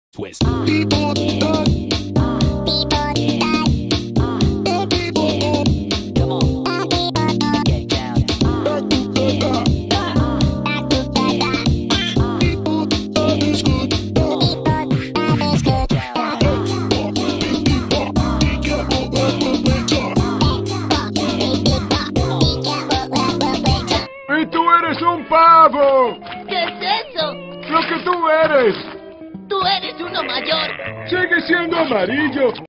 Twist. ¡Y tú eres un pavo! ¿Qué es eso? ¡Lo que tú eres! Tú eres uno mayor. ¡Sigue siendo amarillo!